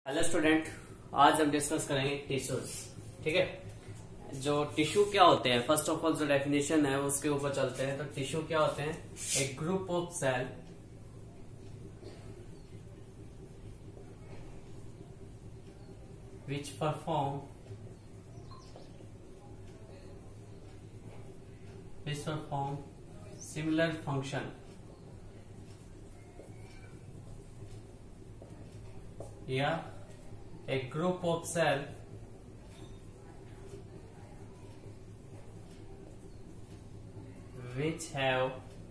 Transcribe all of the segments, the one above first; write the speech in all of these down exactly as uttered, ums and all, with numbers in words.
Hello student, आज हम discuss करेंगे टिश्यूज। ठीक है, जो टिश्यू क्या होते हैं, फर्स्ट ऑफ ऑल जो डेफिनेशन है उसके ऊपर चलते हैं। तो टिश्यू क्या होते हैं? एक group of cell which perform which perform similar function या a group of cell which have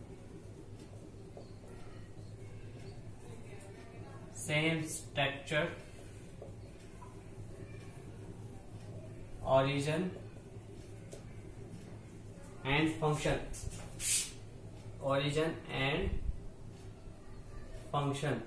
same structure, origin and function, origin and function।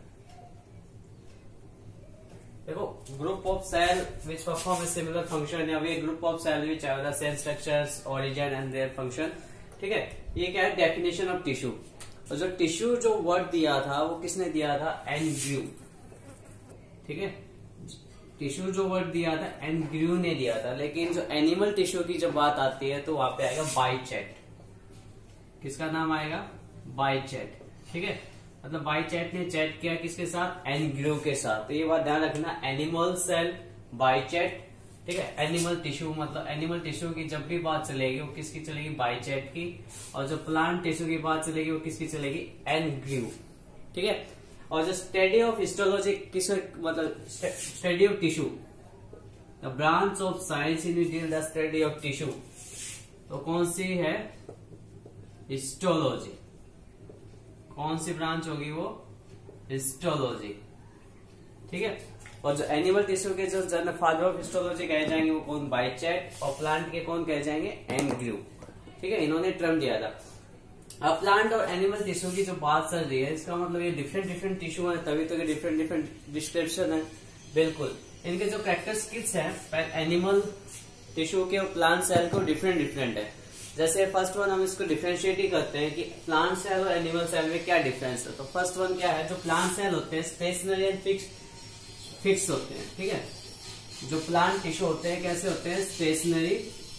देखो, group of cell which perform a similar function या वे group of cell which have the same structures, origin and their function. ठीक है, ये क्या है? Definition of tissue. और जो टिश्यू जो वर्ड दिया था वो किसने दिया था? एनग्रू। ठीक है, टिश्यू जो वर्ड दिया था एनग्रू ने दिया था। लेकिन जो एनिमल टिश्यू की जब बात आती है तो वहां पे आएगा बाइचेट। किसका नाम आएगा? बाइचेट। ठीक है, मतलब बाइचेट ने चैट किया किसके साथ? एनग्रू के साथ। तो ये बात ध्यान रखना, एनिमल सेल बाइचेट। ठीक है, एनिमल टिश्यू मतलब एनिमल टिश्यू की जब भी बात चलेगी वो किसकी चलेगी? बाइचेट की। और जो प्लांट टिश्यू की बात चलेगी वो किसकी चलेगी? एनग्रू। ठीक है, और जो स्टडी ऑफ हिस्टोलॉजी किस मतलब study of tissue, the branch of science in which deal the study of tissue, तो कौन सी है? हिस्टोलॉजी। कौन सी ब्रांच होगी वो? हिस्टोलॉजी। ठीक है, और जो एनिमल टिश्यू के जो जन फादर ऑफ हिस्टोलॉजी कहे जाएंगे वो कौन? बाइचेट। और प्लांट के कौन कहे जाएंगे? एनग्रू। ठीक है, इन्होंने टर्म दिया था। अब प्लांट और एनिमल टिश्यू की जो बात चल रही है इसका मतलब ये डिफरेंट डिफरेंट टिश्यू है, तभी तो ये डिफरेंट डिफरेंट डिस्क्रिप्शन है। बिल्कुल, इनके जो कैरेक्टरिस्टिक्स है एनिमल टिश्यू के और प्लांट सेल को डिफरेंट डिफरेंट है। जैसे फर्स्ट वन हम इसको डिफरेंशिएट ही करते हैं कि प्लांट सेल और एनिमल सेल में क्या डिफरेंस है। तो फर्स्ट वन क्या है? जो प्लांट सेल होते हैं स्टेशनरी एंड फिक्स फिक्स होते हैं। ठीक है, जो प्लांट टिश्यू होते हैं कैसे होते हैं? Stationary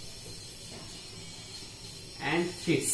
and fix.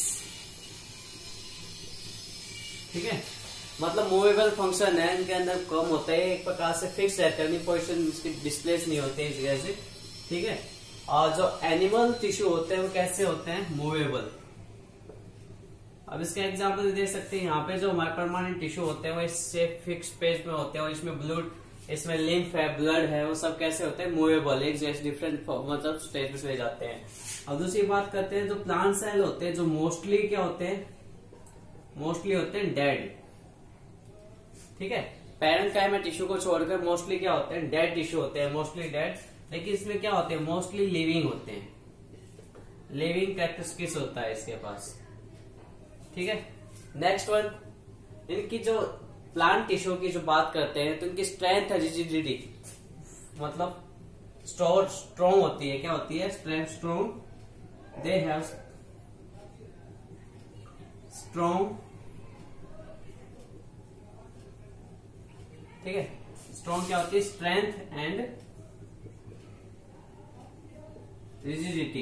ठीक है, मतलब मूवेबल फंक्शन है इनके अंदर कम होता है, एक प्रकार से फिक्स रहता है, पोजिशन इसकी डिस्प्लेस नहीं होती है इस जगह से। ठीक है, और जो एनिमल टिश्यू होते हैं वो कैसे होते हैं? मूवेबल। अब इसका एग्जांपल दे सकते हैं, यहाँ पे जो हमारे परमानेंट टिश्यू होते हैं वो इससे फिक्स पेज में होते हैं और इसमें ब्लड, इसमें लिम्फ है, ब्लड है, वो सब कैसे होते हैं? मूवेबल, एक जैसे डिफरेंट मतलब स्टेज पे जाते हैं। अब दूसरी बात करते हैं, जो प्लांट सेल होते हैं जो मोस्टली क्या होते हैं? मोस्टली होते हैं डेड। ठीक है, पेरेंट काय में टिश्यू को छोड़कर मोस्टली क्या होते हैं? डेड टिश्यू होते हैं, मोस्टली डेड। लेकिन इसमें क्या होते हैं? मोस्टली लिविंग होते हैं। लिविंग कैरेक्टरिस्टिक्स होता है इसके पास। ठीक है, नेक्स्ट वन, इनकी जो प्लांट टिश्यू की जो बात करते हैं तो इनकी स्ट्रेंथ है रिजिडिटी, मतलब स्ट्रॉन्ग स्ट्रॉन्ग होती है। क्या होती है? Strength strong. They have strong. ठीक है, स्ट्रॉन्ग क्या होती है? Strength and rigidity.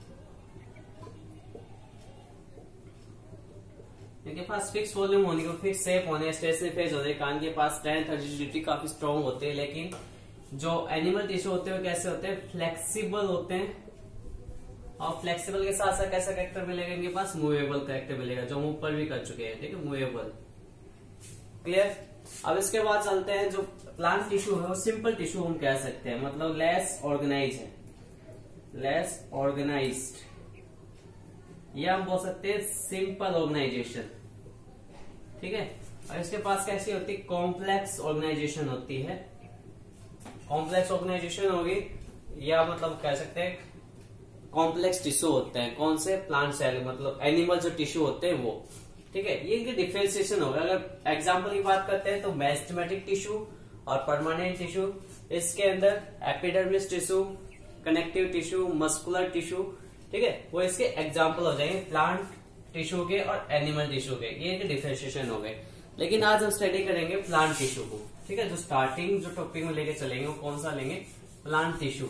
इनके पास फिक्स वॉल्यूम होने को, फिक्स शेप होने, स्टेशनरी फेज होने के कारण के पास स्ट्रेंथ और रिजिडिटी काफी स्ट्रॉन्ग होते हैं। लेकिन जो एनिमल टिश्यू होते हैं वो कैसे होते हैं? फ्लेक्सिबल होते हैं। और फ्लेक्सिबल के साथ साथ कैसा कैरेक्टर मिलेगा इनके पास? मूवेबल कैरेक्टर मिलेगा, जो हम ऊपर भी कर चुके हैं। ठीक है, मूवेबल। क्लियर? अब इसके बाद चलते हैं, जो प्लांट टिश्यू है वो सिंपल टिश्यू हम कह सकते हैं, मतलब लेस ऑर्गेनाइज है, लेस ऑर्गेनाइज्ड, या हम बोल सकते हैं सिंपल ऑर्गेनाइजेशन। ठीक है, और इसके पास कैसी होती है? कॉम्प्लेक्स ऑर्गेनाइजेशन होती है। कॉम्प्लेक्स ऑर्गेनाइजेशन होगी, या मतलब कह सकते हैं कॉम्प्लेक्स टिश्यू होते हैं। कौन से? प्लांट सेल, मतलब एनिमल जो टिश्यू होते हैं वो। ठीक है, ये इनके डिफरेंशिएशन होगा। अगर एग्जांपल की बात करते हैं तो मेरिस्टेमेटिक टिश्यू और परमानेंट टिश्यू। इसके अंदर epidermis tissue, connective tissue, muscular tissue. ठीक है, वो इसके एग्जाम्पल हो जाएंगे प्लांट टिश्यू के और एनिमल टिश्यू के। ये डिफरेंशिएशन हो गए। लेकिन आज हम स्टडी करेंगे प्लांट टिश्यू को। ठीक है, जो स्टार्टिंग जो टॉपिक में लेके चलेंगे वो कौन सा लेंगे, प्लांट टिश्यू।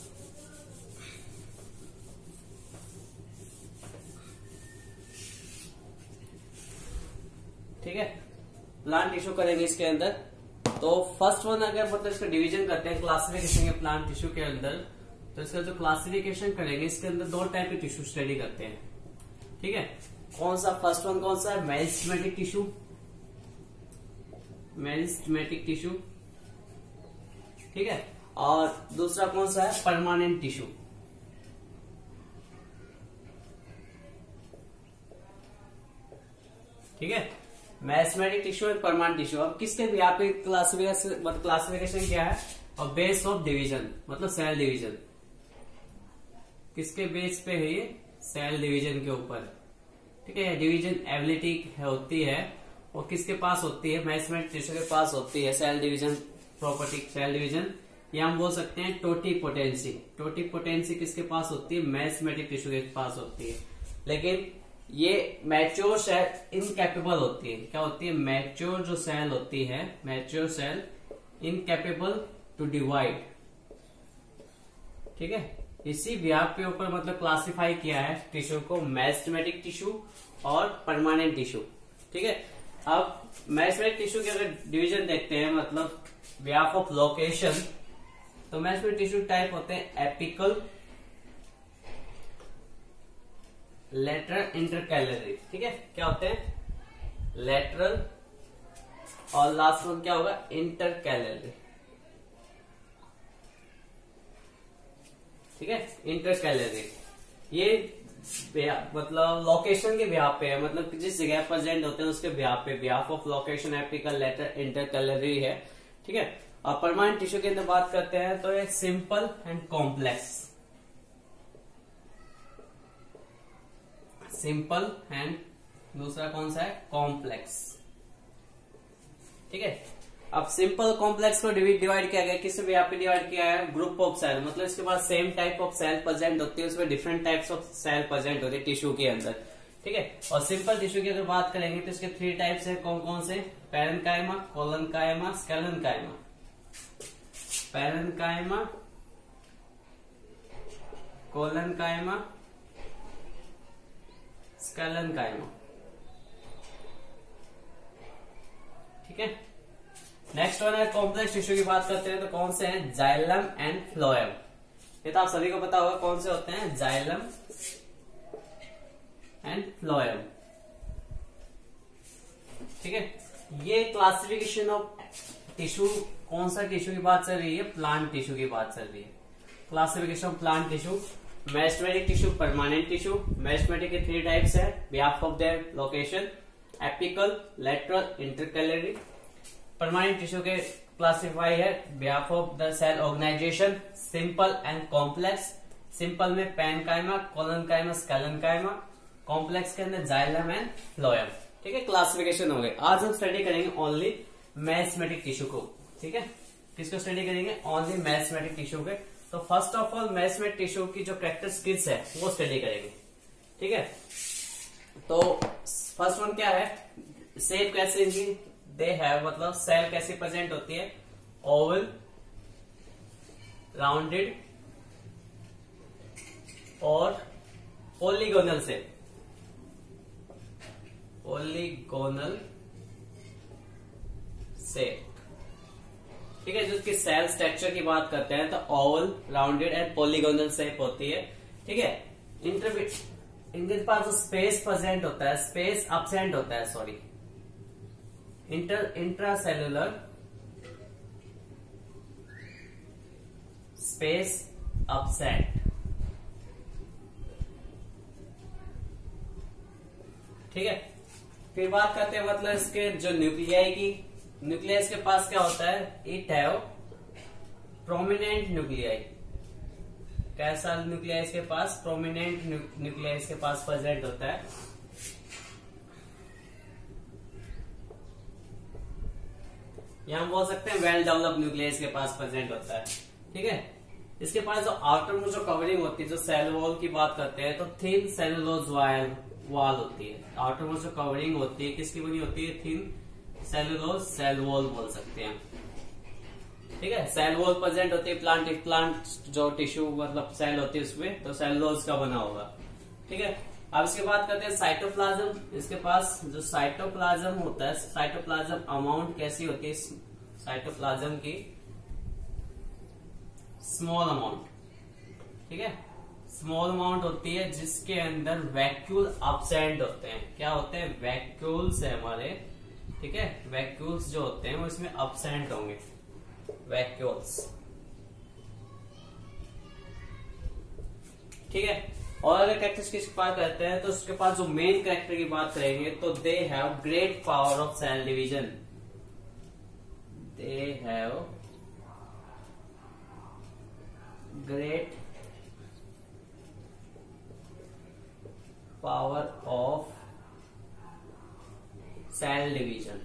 ठीक है, प्लांट टिश्यू करेंगे इसके अंदर। तो फर्स्ट वन अगर मतलब इसका डिवीजन करते हैं क्लासिफिकेशन के प्लांट टिश्यू के अंदर, तो इसका जो क्लासिफिकेशन करेंगे इसके अंदर दो टाइप के टिश्यू स्टडी करते हैं। ठीक है, कौन सा फर्स्ट वन कौन सा है, मेरिस्टेमेटिक टिश्यू, मेरिस्टेमेटिक टिश्यू। ठीक है, और दूसरा कौन सा है, परमानेंट टिश्यू। ठीक है, मेरिस्टेमेटिक टिश्यू और परमानेंट टिश्यू। अब किसके भी यहाँ पे क्लासिफिकेशन मतलब क्लासिफिकेशन क्या है, और बेस ऑफ डिवीजन मतलब सेल डिवीजन, किसके बेस पे है ये, सेल डिवीजन के ऊपर। ठीक है, डिवीजन एबिलिटी होती है वो किसके पास होती है, मेरिस्टेमेटिक टिश्यू के पास होती है cell division property, cell division. या हम बोल सकते हैं टोटिपोटेंसी, टोटिपोटेंसी किसके पास होती है, मेरिस्टेमेटिक टिश्यू के पास होती है। लेकिन ये मैच्योर सेल इनकैपेबल होती है, क्या होती है, मैच्योर जो सेल होती है, mature cell incapable to divide. ठीक है, इसी व्याप के ऊपर मतलब क्लासिफाई किया है टिश्यू को, मेरिस्टेमेटिक टिश्यू और परमानेंट टिश्यू। ठीक है, अब मेरिस्टेमेटिक टिश्यू के अगर डिवीजन देखते हैं मतलब व्याप ऑफ लोकेशन, तो मेरिस्टेमेटिक टिश्यू टाइप होते हैं एपिकल, लेटरल, इंटरकैलरी। ठीक है, क्या होते हैं, लेटरल, और लास्ट वन क्या होगा, इंटरकैलरी। ठीक है, इंटरकैलरी ये मतलब लोकेशन के ब्याह पे है, मतलब जिस जगह प्रेजेंट होते हैं उसके ब्याह पे, behalf of location apical, lateral, intercalary है। ठीक है, और परमानेंट टिश्यू के अंदर बात करते हैं तो ये simple and complex, simple and दूसरा कौन सा है, कॉम्प्लेक्स। ठीक है, अब सिंपल कॉम्प्लेक्स को डिवाइड किया गया, किससे भी यहाँ पे डिवाइड किया है, ग्रुप ऑफ सेल, मतलब इसके पास same type of cell present होती है, उसमें different types of cell present होते हैं टिश्यू के अंदर। ठीक है, और सिंपल टिश्यू की अगर बात करेंगे तो इसके थ्री टाइप्स है, कौन कौन से, parenchyma, collenchyma, sclerenchyma. Parenchyma, collenchyma, sclerenchyma. ठीक है, नेक्स्ट वन है कॉम्प्लेक्स टिश्यू की बात करते हैं तो कौन से हैं, जाइलम एंड फ्लोएम। ये तो आप सभी को पता होगा कौन से होते हैं, जाइलम एंड फ्लोएम। ठीक है, ये क्लासिफिकेशन ऑफ टिश्यू, कौन सा टिश्यू की बात चल रही है, प्लांट टिश्यू की बात चल रही है। Classification of plant tissue, meristematic tissue, permanent tissue. Meristematic के थ्री टाइप्स है, behalf of their location, apical, lateral, intercalary. Permanent tissue के क्लासिफाई है behalf of the cell organization, simple and complex. Simple में पैरेन्काइमा, कोलनकाइमा, स्केलेनकाइमा, कॉम्प्लेक्स के अंदर xylem and phloem. ठीक है, classification हो गए। आज हम स्टडी करेंगे ओनली मेरिस्टेमेटिक टिश्यू को। ठीक है, किसको स्टडी करेंगे, ओनली मेरिस्टेमेटिक टिश्यू के। तो first of all meristematic tissue की जो कैरेक्टरिस्टिक्स है वो स्टडी करेंगे। ठीक है, तो फर्स्ट वन क्या है, शेप कैसे इनकी, दे हैव मतलब सेल कैसी प्रेजेंट होती है, ओवल, राउंडेड और पॉलीगोनल शेप, पॉलीगोनल शेप। ठीक है, जो इसकी सेल स्ट्रक्चर की बात करते हैं तो oval, rounded and polygonal shape होती है। ठीक है, इंटरबिट इनके पास जो स्पेस प्रेजेंट होता है, स्पेस अब्सेंट होता है, sorry, inter intracellular space absent. ठीक है, फिर बात करते हैं मतलब इसके जो न्यूक्लियाई की, न्यूक्लियस के पास क्या होता है, इट हैव प्रोमिनेंट न्यूक्लियाई। कैसा न्यूक्लियाई इसके पास, प्रोमिनेंट न्यूक्लियाई इसके पास प्रेजेंट होता है। यहां हम बोल सकते हैं वेल डेवलप्ड न्यूक्लियस इसके पास प्रेजेंट होता है। ठीक है, इसके पास जो आउटर में जो कवरिंग होती है, जो सेल वॉल की बात करते हैं तो थिन सेलुलोज वाल वॉल होती है। आउटर में जो कवरिंग होती है किसकी बनी होती है, थिन सेलुलोज सेल वॉल बोल सकते हैं, ठीक है। सेल वॉल प्रेजेंट होती है प्लांट प्लांट जो टिश्यू मतलब सेल होती है उसमें, तो सेलुलोज का बना होगा, ठीक है। अब इसके बात करते हैं साइटोप्लाज्म। इसके पास जो साइटोप्लाज्म होता है, साइटोप्लाज्म अमाउंट कैसी होती है साइटोप्लाज्म की, स्मॉल अमाउंट, ठीक है। स्मॉल अमाउंट होती है जिसके अंदर वैक्यूल एब्सेंट होते हैं। क्या होते हैं? वैक्यूल्स है हमारे, ठीक है। वैक्यूल्स जो होते हैं वो इसमें एब्सेंट होंगे, वैक्यूल्स, ठीक है। और अगर कैरेक्टरिस्टिक्स की बात करते हैं तो उसके पास जो मेन कैरेक्टर की बात करेंगे तो they have great power of cell division, they have great power of cell division,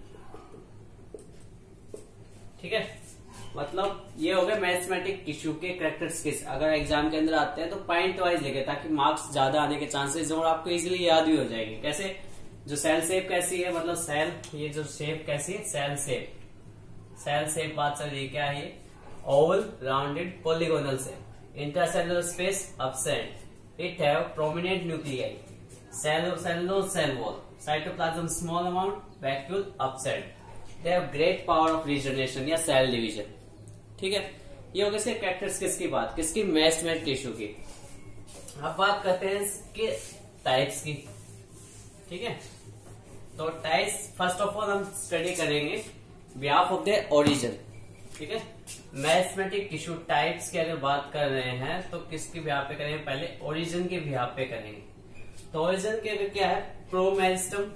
ठीक है। मतलब ये हो गए मैथमेटिक टिश्यू के कैरेक्टरिस्टिक्स। अगर एग्जाम के अंदर आते हैं तो पॉइंट वाइज लिखे ताकि मार्क्स ज्यादा आने के चांसेस और आपको इजीली याद भी हो जाएगी। कैसे? जो सेल शेप कैसी है, मतलब सेल, ये जो शेप कैसी है, सेल शेप, सेल शेप बात चल रही है, क्या है ये? Oval rounded polygonal shape, intercellular space absent, it have prominent nuclei, cell cellulose cell wall, cytoplasm small amount, vacuole absent, they have great power of regeneration या सेल डिवीजन, ठीक है। ये हो गए इसके कैरेक्टर्स किसकी बात, किसकी? मेस्टमेटिक टिश्यू की। अब बात करते हैं इसके टाइप्स की, ठीक है। तो टाइप्स फर्स्ट ऑफ ऑल हम स्टडी करेंगे बिहाफ ऑफ द ओरिजिन, ठीक है। मेस्टमेटिक टिश्यू टाइप्स की अगर बात कर रहे हैं तो किसकी बिहाफ पे करेंगे? पहले ओरिजिन के बिहाफ पे करेंगे। तो ओरिजिन के अगर क्या है? प्रोमेरिस्टम,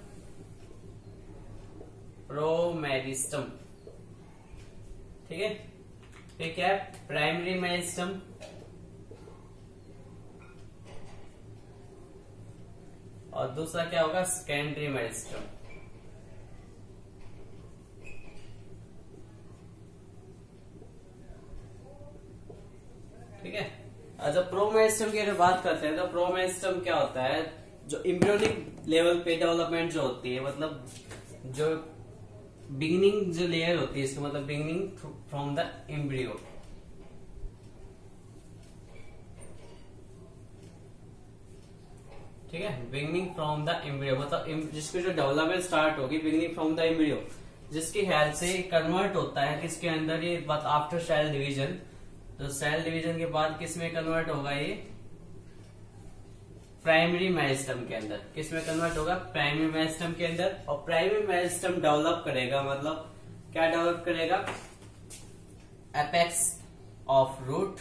प्रोमेरिस्टम, ठीक है। फिर क्या है? प्राइमरी मेरिस्टम, और दूसरा क्या होगा? सेकेंडरी मेरिस्टम, ठीक है। और जब प्रोमेरिस्टम की अगर बात करते हैं तो प्रोमेरिस्टम क्या होता है? जो इम्ब्रियोनिक लेवल पे डेवलपमेंट जो होती है, मतलब जो बिगिनिंग जो लेयर होती है इसका मतलब बिगिनिंग फ्रॉम द एम्ब्रियो, ठीक है। बिगिनिंग फ्रॉम द एम्ब्रियो मतलब जिसकी जो डेवलपमेंट स्टार्ट होगी बिगिनिंग फ्रॉम द एम्ब्रियो, जिसकी हेल्प से कन्वर्ट होता है किसके अंदर? ये बात आफ्टर सेल डिवीजन, तो सेल डिवीजन के बाद किस में कन्वर्ट होगा? ये प्राइमरी मेरिस्टम के अंदर। किस में कन्वर्ट होगा? प्राइमरी मेरिस्टम के अंदर। और प्राइमरी मेरिस्टम डेवलप करेगा, मतलब क्या डेवलप करेगा? Apex of root,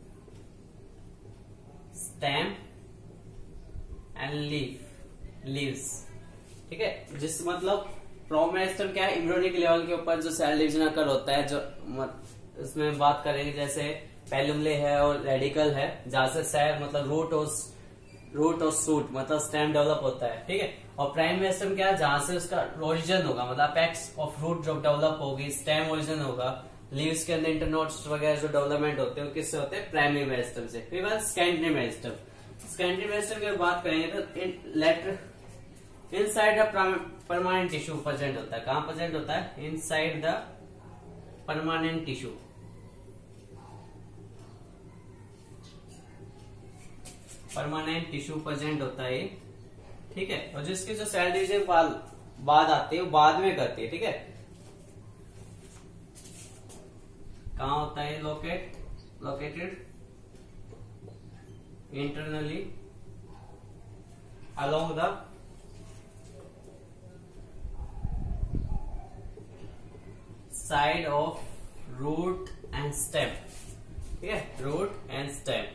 stem and leaf, leaves, ठीक है। जिस मतलब प्रोमेरिस्टम क्या है? इम्ब्रियोनिक लेवल के ऊपर जो सेल डिवीजन अकर होता है, जो इसमें बात करेंगे जैसे पेलुमले है और रेडिकल है, जहां से सेल मतलब रूट और रूट और सूट मतलब स्टेम डेवलप होता है, ठीक है। और प्राइमरी मेरिस्टम क्या है? जहां से उसका ओरिजिन होगा, मतलब अपेक्स ऑफ रूट जो डेवलप होगी, स्टेम ओरिजिन होगा, लीव्स के अंदर इंटरनोड्स वगैरह जो डेवलपमेंट होते हैं किससे होते हैं? प्राइमरी मेरिस्टम से। फिर बात सेकेंडरी मेरिस्टम। सेकेंडरी मेरिस्टम की बात करेंगे तो lateral inside the permanent tissue present होता है। कहां प्रेजेंट होता है? Inside the permanent tissue, permanent tissue present होता है, ठीक है। और जिसके जो सेल डिवीजन बाद आती है वो बाद में करती है, ठीक है। कहां होता है? Locate located internally along the side of root and stem, ठीक है, रूट एंड स्टेम।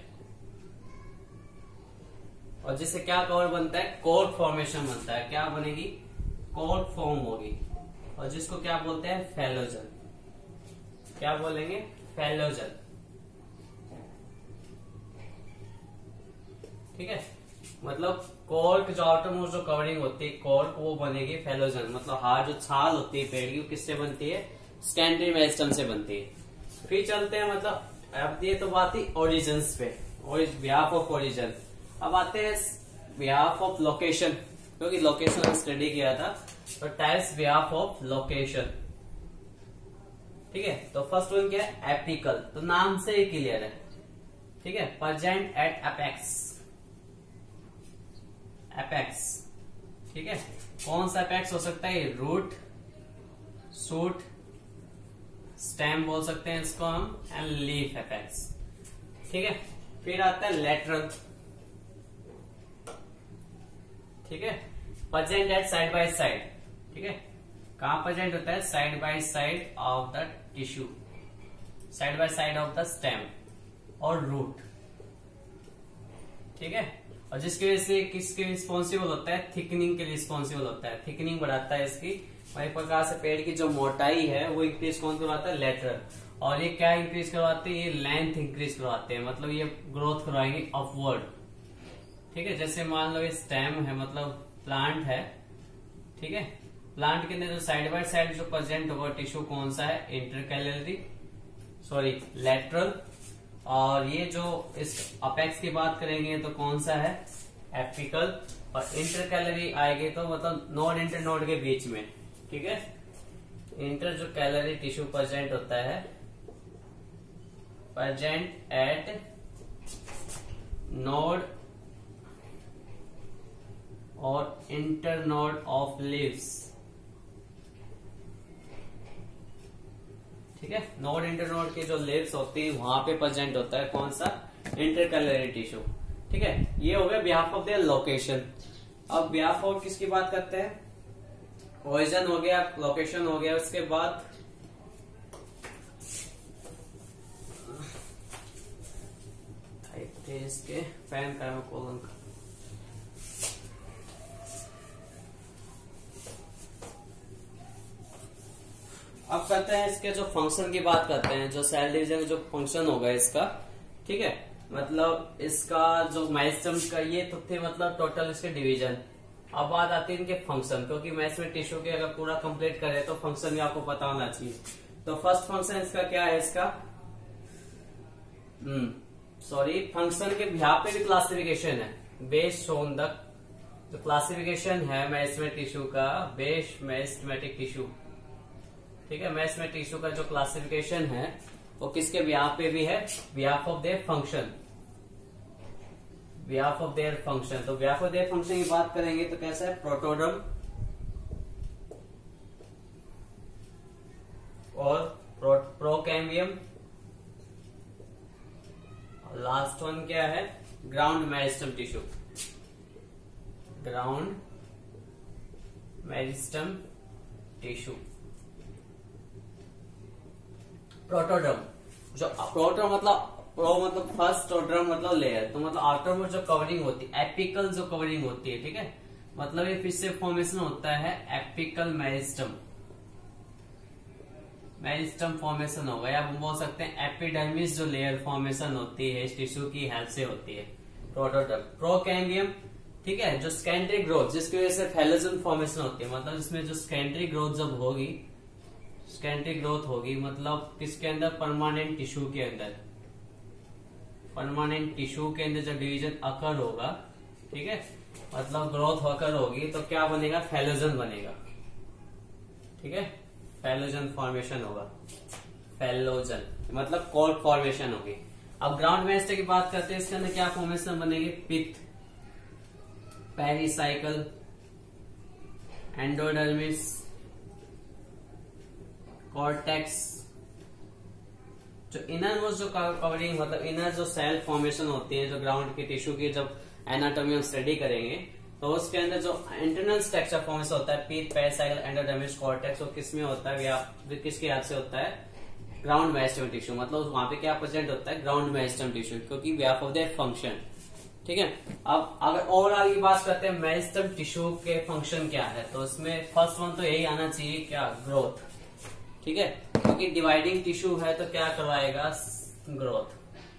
और जिससे क्या कवर बनता है? कोर फॉर्मेशन बनता है। क्या बनेगी? कोर फॉर्म होगी। और जिसको क्या बोलते हैं? फेलोजन। क्या बोलेंगे? फेलोजन, ठीक है। मतलब कोर जो आउटर मोस्ट जो कवरिंग होती है कोर, वो बनेगी फेलोजन। मतलब हार जो छाल होती है पेड़ की, किससे बनती है? सेकेंडरी मेरिस्टम से बनती है। फिर चलते हैं, मतलब अब ये तो बात थी ओरिजिन्स पे, बिहाफ ऑफ ओरिजिन। अब आते हैं बिहाफ ऑफ लोकेशन। क्योंकि लोकेशन स्टडी किया था। तो टाइप्स बिहाफ ऑफ लोकेशन, ठीक है। तो फर्स्ट वन क्या है, एपिकल, तो नाम से ही क्लियर है, ठीक है। प्रेजेंट एट एपेक्स, एपेक्स, ठीक है। कौन सा एपेक्स हो सकता है, रूट, शूट, स्टेम बोल सकते हैं इसको हम, एंड लीफ एपेक्स, ठीक है। फिर आता है लेटरल, ठीक है। Present at side by side, ठीक है। कहां प्रेजेंट होता है, side by side of the tissue, side by side of the stem और रूट, ठीक है। और जिसकी वजह से किसके रिस्पॉन्सिबल होता है, थिकनिंग के लिए रिस्पॉन्सिबल होता है, थिकनिंग बढ़ाता है इसकी। और एक प्रकार से पेड़ की जो मोटाई है वो इंक्रीज कौन करवाता है, लेटरल। और ये क्या इंक्रीज करवाते हैं, ये लेंथ इंक्रीज करवाते हैं, मतलब ये ग्रोथ करवाएंगे अपवर्ड, ठीक है। जैसे मान लो ये स्टेम है, मतलब प्लांट है, ठीक है। प्लांट के अंदर जो साइड बाय साइड जो प्रेजेंट होगा टिश्यू कौन सा है, इंटरकैलरी, सॉरी लेटरल। और ये जो इस अपेक्स की बात करेंगे तो कौन सा है, एपिकल। और इंटरकैलरी आएगी तो मतलब नोड इंटर नोड के बीच में, ठीक है। इंटर जो कैलरी टिश्यू प्रेजेंट होता है, प्रेजेंट एट नोड और इंटर नोड ऑफ लीव्स, ठीक है। नोड इंटर नोड की जो लीव्स होती है वहां पे प्रेजेंट होता है कौन सा, इंटरकैलरी टिश्यू, ठीक है। ये हो गया बिहाफ ऑफ देयर लोकेशन। अब बिहाफ ऑफ किसकी बात करते हैं, ओरिजिन हो गया, लोकेशन हो गया, उसके बाद इसके पैन कोलन का अब करते हैं इसके जो फंक्शन की बात करते हैं, जो सेल डिवीजन जो फंक्शन होगा इसका, ठीक है। मतलब इसका जो मेरिस्टेम का ये तो थे मतलब टोटल इसके डिवीजन। अब बात आती है इनके फंक्शन, क्योंकि मैथ्स में टिश्यू के अगर पूरा कंप्लीट करे तो फंक्शन भी आपको पता होना चाहिए। तो फर्स्ट फंक्शन इसका क्या है, इसका हम्म सॉरी फंक्शन के यहाँ पे भी क्लासिफिकेशन है, बेस्ड ऑन द जो क्लासिफिकेशन है मेरिस्टेमेटिक टिश्यू का, बेस्ड मेरिस्टेमेटिक टिश्यू, ठीक है। मेरिस्टेमेटिक टिश्यू का जो क्लासिफिकेशन है वो किसके बिहाफ पे भी है, behalf of their function, behalf of their function. तो बिहाफ ऑफ देयर फंक्शन की बात करेंगे तो कैसा है, प्रोटोडर्म और प्रो, प्रोकैम्बियम, लास्ट वन क्या है, ground meristem tissue, ground meristem tissue. Protoderm, जो प्रोटोडर्म मतलब प्रो मतलब फर्स्ट और ड्रम मतलब लेयर, तो मतलब आउटर में जो कवरिंग होती है, एपिकल जो कवरिंग होती है, ठीक है। मतलब ये फिर से फॉर्मेशन होता है एपिकल मेरिस्टेम, मेरिस्टेम फॉर्मेशन होगा, या हम बोल सकते हैं एपिडर्मिस जो लेयर फॉर्मेशन होती है इस टिश्यू की हेल्प से होती है, प्रोटोडर्म। प्रोकैम्बियम, ठीक है, जो सेकेंडरी ग्रोथ जिसकी वजह से फेलोजन फॉर्मेशन होती है, मतलब इसमें जो सेकेंडरी ग्रोथ जब होगी, सेकेंडरी ग्रोथ होगी मतलब किसके अंदर, परमानेंट टिश्यू के अंदर, परमानेंट टिश्यू के अंदर जब डिवीजन अकर होगा, ठीक है, मतलब ग्रोथ अकर होगी तो क्या बनेगा, फेलोजन बनेगा, ठीक है। फेलोजन फॉर्मेशन होगा, फेलोजन मतलब कॉर्ड फॉर्मेशन होगी। अब ग्राउंड मेरिस्टेम की बात करते हैं, इसके अंदर क्या फॉर्मेशन बनेगी, पिथ, पेरिसाइकल, एंडोडर्मिस, कॉर्टेक्स। जो इनर वो जो कवरिंग मतलब इनर जो सेल फॉर्मेशन होती है जो ग्राउंड की टिश्यू की जब एनाटॉमी हम स्टडी करेंगे तो उसके अंदर जो इंटरनल स्ट्रक्चर फॉर्मेशन होता है, पीथ, पेरिसाइकल, एंडोडर्मिस, कॉर्टेक्स, वो किसमें होता है, या किसके याद से होता है, ग्राउंड मेरिस्टेम टिश्यू। मतलब वहां पे क्या प्रेजेंट होता है, ग्राउंड मेरिस्टेम टिश्यू, क्योंकि बिहाफ ऑफ देयर फंक्शन, ठीक है। अब अगर ओवरऑल की बात करते हैं मेरिस्टेम टिश्यू के फंक्शन क्या है, तो इसमें फर्स्ट वन तो यही आना चाहिए, क्या, ग्रोथ, ठीक है, क्योंकि डिवाइडिंग टिश्यू है तो क्या करवाएगा, ग्रोथ,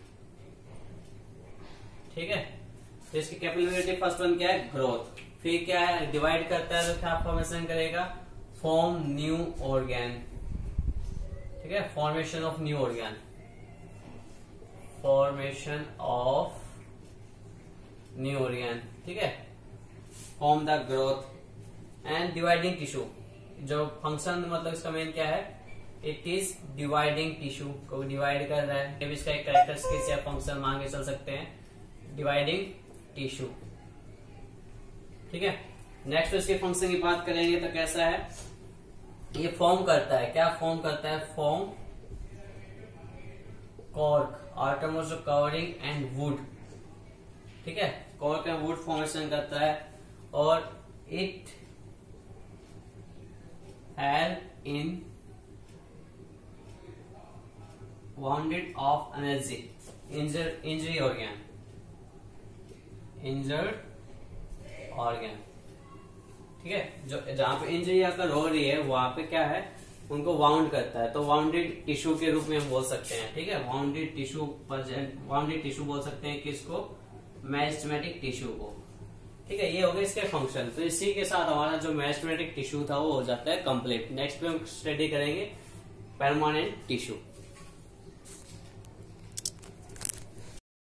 ठीक है। तो इसकी कैपेबिलिटी फर्स्ट वन क्या है, ग्रोथ। फिर क्या है, डिवाइड करता है तो क्या फॉर्मेशन करेगा, फॉर्म न्यू ऑर्गेन, ठीक है, formation of new organ, formation of new organ, ठीक है। Form the growth and dividing tissue. जो फंक्शन मतलब इसका मेन क्या है, इट इज डिवाइडिंग टिश्यू को डिवाइड कर रहा है। जब इसका एक कैरेक्टरिस्टिक्स या फंक्शन मान के चल सकते हैं डिवाइडिंग टिश्यू। ठीक है, नेक्स्ट इसके फंक्शन की बात करेंगे तो कैसा है, ये फॉर्म करता है, क्या फॉर्म करता है, form cork outermost covering and wood. ठीक है, कॉर्क एंड वुड फॉर्मेशन करता है और it help in wounded of energy injure injury organ injured organ. ठीक है, जो जहां पे इंजरी अगर हो रही है वहां पे क्या है, उनको वाउंड करता है, तो वाउंडेड टिश्यू के रूप में हम बोल सकते हैं। ठीक है, वाउंडेड टिश्यू वाउंडेड टिश्यू बोल सकते हैं किसको, मेरिस्टेमेटिक टिश्यू को। ठीक है, ये हो गए इसके फंक्शन। तो इसी के साथ हमारा जो मेरिस्टेमेटिक टिश्यू था वो हो जाता है कंप्लीट। नेक्स्ट पे हम स्टडी करेंगे परमानेंट टिश्यू।